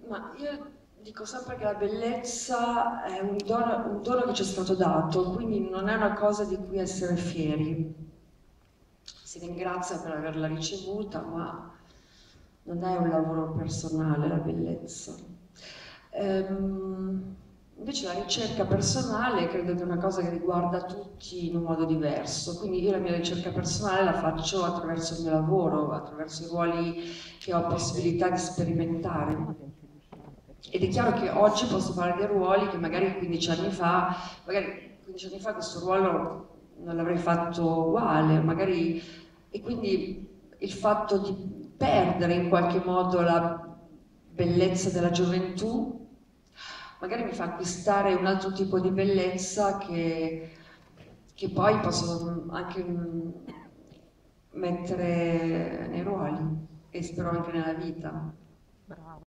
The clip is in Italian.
Ma io dico sempre che la bellezza è un dono che ci è stato dato, quindi non è una cosa di cui essere fieri. Si ringrazia per averla ricevuta, ma non è un lavoro personale la bellezza. Ehm, Invece la ricerca personale credo che è una cosa che riguarda tutti in un modo diverso, quindi io la mia ricerca personale la faccio attraverso il mio lavoro, attraverso i ruoli che ho possibilità di sperimentare. Ed è chiaro che oggi posso fare dei ruoli che magari 15 anni fa questo ruolo non l'avrei fatto uguale, magari, e quindi il fatto di perdere in qualche modo la bellezza della gioventù magari mi fa acquistare un altro tipo di bellezza che poi posso anche mettere nei ruoli e spero anche nella vita.